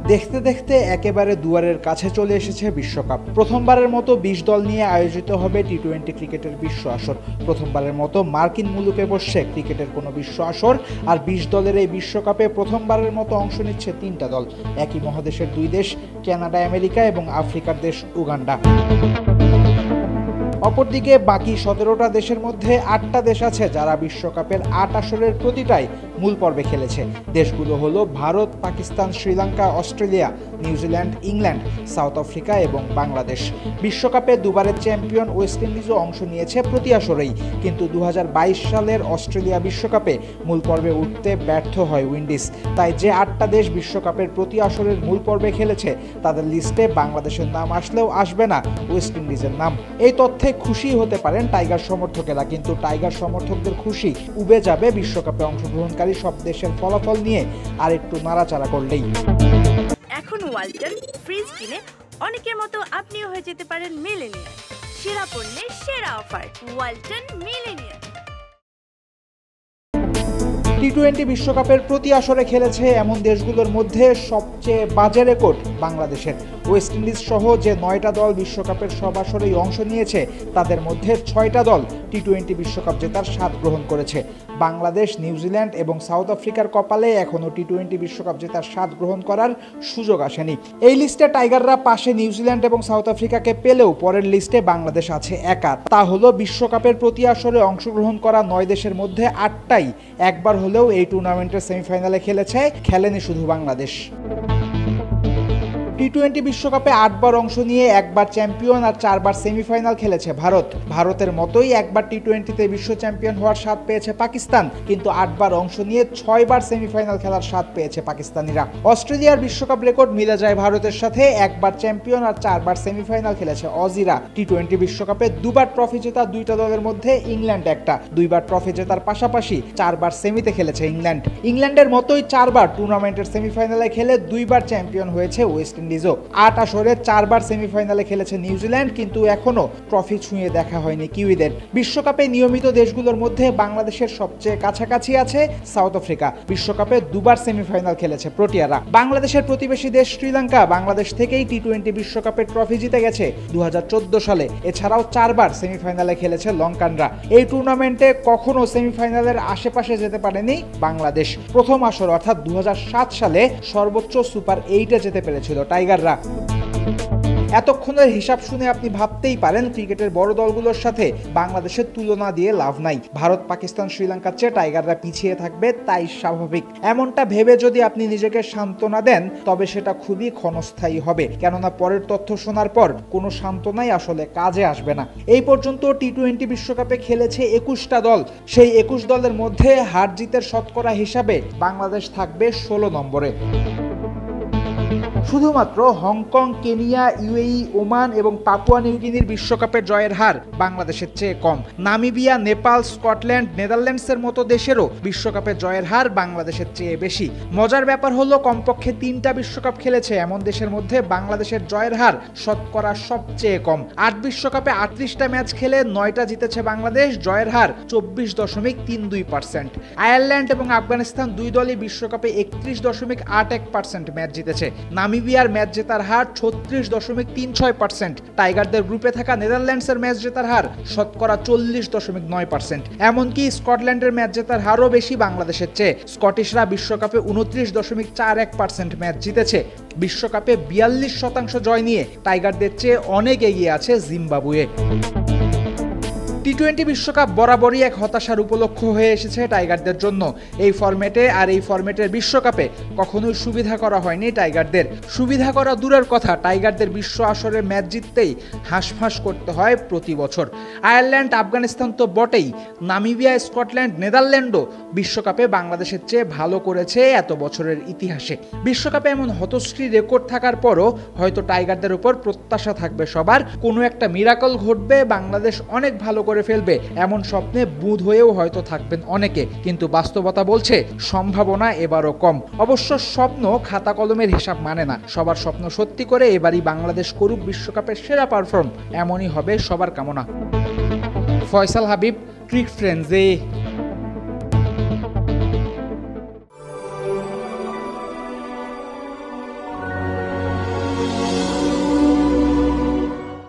দেখতে দেখতে একেবারে দুয়ারের কাছে চলে এসেছে বিশ্বকাপ। প্রথমবারের মতো ২০ দল নিয়ে আয়োজিত হবে টি-20 ক্রিকেটের বিশ্ব আসর। প্রথমবারের মতো মার্কিন মুলুকে বসছে ক্রিকেটের কোনো বিশ্ব আসর। আর ২০ দলের এই বিশ্বকাপে প্রথমবারের মতো অংশ নিচ্ছে ৩টা দল। একই মহাদেশের ২ দেশ, কানাডা, আমেরিকা এবং আফ্রিকার দেশ উগান্ডা। অপরদিকে বাকি ১৭টা দেশের মধ্যে ৮টা দেশ আছে যারা বিশ্বকাপের ৮ আসরের প্রতিটাই মূল পর্বে খেলেছে। দেশগুলো হলো Bharat, Pakistan, Sri Lanka, Australia, New Zealand, England, South Africa এবং বাংলাদেশ। বিশ্বকাপে দুবারের চ্যাম্পিয়ন ওয়েস্ট ইন্ডিজও অংশ নিয়েছে প্রতি আসরেই, কিন্তু ২০২২ সালের অস্ট্রেলিয়া বিশ্বকাপে মূল পর্বে উঠতে ব্যর্থ হয় উইন্ডিজ। তাই যে ৮টা দেশ বিশ্বকাপের প্রতি আসরের মূল পর্বে খেলেছে তাদের লিস্টে বাংলাদেশের নাম আসলেও আসবে না ওয়েস্ট ইন্ডিজের নাম। এই তথ্যে খুশি হতে পারেন টাইগার সমর্থকেরা, কিন্তু টাইগার সমর্থকদের খুশি উবে যাবে বিশ্বকাপে অংশগ্রহণকারী সব দেশের ফলাফল নিয়ে আর একটু নাড়াচাড়া করলেই। এখন ওয়ালটন ফ্রিজ কিনে অনেকের মতো আপনিও হয়ে যেতে পারেন মিলেনিয়ার। সেরা পণ্যের সেরা অফার, ওয়ালটন মিলেনিয়ার। টি-20 বিশ্বকাপের প্রতি আসরে খেলেছে এমন দেশগুলোর মধ্যে সবচেয়ে বাজে রেকর্ড বাংলাদেশের। ওয়েস্ট ইন্ডিজ সহ যে 9টা দল বিশ্বকাপের সব আসরেই অংশ নিয়েছে তাদের মধ্যে 6টা দল টি-20 বিশ্বকাপ জেতার স্বাদ গ্রহণ করেছে। বাংলাদেশ, নিউজিল্যান্ড এবং সাউথ আফ্রিকার কপালে এখনও টি-20 বিশ্বকাপ জেতার স্বাদ গ্রহণ করার সুযোগ আসেনি। এই লিস্টে টাইগাররা পাশে নিউজিল্যান্ড এবং সাউথ আফ্রিকাকে পেলেও পরের লিস্টে বাংলাদেশ আছে একা। তা হলো বিশ্বকাপের প্রতি আসরে অংশগ্রহণ করা 9 দেশের মধ্যে 8টাই একবার হলেও এই টুর্নামেন্টের সেমিফাইনালে খেলেনি শুধু বাংলাদেশ। টি-20 বিশ্বকাপে 8বার অংশ নিয়ে একবার চ্যাম্পিয়ন আর 4বার সেমিফাইনাল খেলেছে ভারত। ভারতের মতোই একবার টি-20তে বিশ্ব চ্যাম্পিয়ন হওয়ার স্বাদ পেয়েছে পাকিস্তান, কিন্তু 8বার অংশ নিয়ে 6বার সেমিফাইনাল খেলার স্বাদ পেয়েছে পাকিস্তানিরা। অস্ট্রেলিয়ার বিশ্বকাপ রেকর্ড মিলে যায় ভারতের সাথে, একবার চ্যাম্পিয়ন আর 4বার সেমিফাইনাল খেলেছে অজিরা। টি-20 বিশ্বকাপে 2বার ট্রফি জেতা 2টা দলের মধ্যে ইংল্যান্ড একটা। 2বার ট্রফি জেতার পাশাপাশি 4বার সেমিতে খেলেছে ইংল্যান্ড। ইংল্যান্ডের মতোই 4বার টুর্নামেন্টের সেমিফাইনালে খেলে 2বার চ্যাম্পিয়ন হয়েছে ওয়েস্ট ইন্ডিজ। 8 আসরে 4বার সেমিফাইনালে খেলেছে নিউজিল্যান্ড, কিন্তু এখনো ট্রফি ছুঁয়ে দেখা হয়নি কিউইদের। বিশ্বকাপে নিয়মিত দেশগুলোর মধ্যে বাংলাদেশের সবচেয়ে কাছাকাছি আছে সাউথ আফ্রিকা। বিশ্বকাপে 2বার সেমিফাইনাল খেলেছে প্রোটিয়ারা। বাংলাদেশের প্রতিবেশী দেশ শ্রীলঙ্কা বাংলাদেশ থেকেই টি-20 বিশ্বকাপের ট্রফি জিতে গেছে 2014 সালে। এছাড়াও 4বার সেমিফাইনালে খেলেছে লঙ্কানরা। এই টুর্নামেন্টে কখনো সেমিফাইনালের আশেপাশে যেতে পারেনি বাংলাদেশ। প্রথম আসর অর্থাৎ 2007 সালে সর্বোচ্চ সুপার 8-এ যেতে পেরেছিল টাইগাররা। এতক্ষণের হিসাব শুনে আপনি ভাবতেই পারেন ক্রিকেটের বড় দলগুলোর সাথে বাংলাদেশের তুলনা দিয়ে লাভ নাই। ভারত, পাকিস্তান, শ্রীলঙ্কার চেয়ে টাইগাররা পিছিয়ে থাকবে, তাই স্বাভাবিক। এমনটা ভেবে যদি আপনি নিজেকে সান্ত্বনা দেন তবে সেটা খুবই ক্ষণস্থায়ী হবে, কেননা পরের তথ্য শোনার পর কোনো সান্ত্বনাই আসলে কাজে আসবে না। এই পর্যন্ত টি-20 বিশ্বকাপে খেলেছে 21টা দল। সেই 21 দলের মধ্যে হার জিতের শতকরা হিসাবে বাংলাদেশ থাকবে 16 নম্বরে। শুধুমাত্র হংকং, কেনিয়া, ইউএই, ওমান এবং পাপুয়া নিউগিনির বিশ্বকাপের জয়ের হার বাংলাদেশের চেয়ে কম। নামিবিয়া, নেপাল, স্কটল্যান্ড, নেদারল্যান্ডসের মতো দেশেরও বিশ্বকাপের জয়ের হার বাংলাদেশের চেয়ে বেশি। মজার ব্যাপার হলো কমপক্ষে 3টা বিশ্বকাপ খেলেছে এমন দেশের মধ্যে বাংলাদেশের জয়ের হার শতকরা সবচেয়ে কম। 8 বিশ্বকাপে 38টা ম্যাচ খেলে 9টা জিতেছে বাংলাদেশ, জয়ের হার 24.32%। আয়ারল্যান্ড এবং আফগানিস্তান 2 দলই বিশ্বকাপে 31.81% ম্যাচ জিতেছে। নামিবিয়ার ম্যাচ জেতার হার 36.36%। টাইগারদের গ্রুপে থাকা নেদারল্যান্ডসের ম্যাচ জেতার হার শতকরা 40.9%। এমনকি স্কটল্যান্ডের ম্যাচ জেতার হারও বেশি বাংলাদেশের চেয়ে। স্কটিশরা বিশ্বকাপে 29.41% ম্যাচ জিতেছে। বিশ্বকাপে 42% জয় নিয়ে টাইগারদের চেয়ে অনেক এগিয়ে আছে জিম্বাবুয়ে। টি-20 বিশ্বকাপ বরাবরই এক হতাশার উপলক্ষ হয়ে এসেছে টাইগারদের জন্য। এই ফরম্যাটে আর এই ফরম্যাটের বিশ্বকাপে কখনোই সুবিধা করা হয়নি টাইগারদের। সুবিধা করা দূরের কথা, টাইগারদের বিশ্ব আসরে ম্যাচ জিততেই হাঁসফাঁস করতে হয় প্রতি বছর। আয়ারল্যান্ড, আফগানিস্তান তো বটেই, নামিবিয়া, স্কটল্যান্ড, নেদারল্যান্ডও বিশ্বকাপে বাংলাদেশের চেয়ে ভালো করেছে এত বছরের ইতিহাসে। বিশ্বকাপে এমন হতশ্রী রেকর্ড থাকার পরও হয়তো টাইগারদের উপর প্রত্যাশা থাকবে সবার, কোনো একটা মিরাকল ঘটবে, বাংলাদেশ অনেক ভালো করে ফেলবে, এমন স্বপ্নে বুঁদ হয়েও হয়তো থাকবেন অনেকে। কিন্তু বাস্তবতা বলছে সম্ভাবনা এবারও কম। অবশ্য স্বপ্ন খাতা কলমের হিসাব মানে না। সবার স্বপ্ন সত্যি করে এবারই বাংলাদেশ করুক বিশ্বকাপের সেরা পারফর্ম, এমনই হবে সবার কামনা। Faisal Habib, cric friends.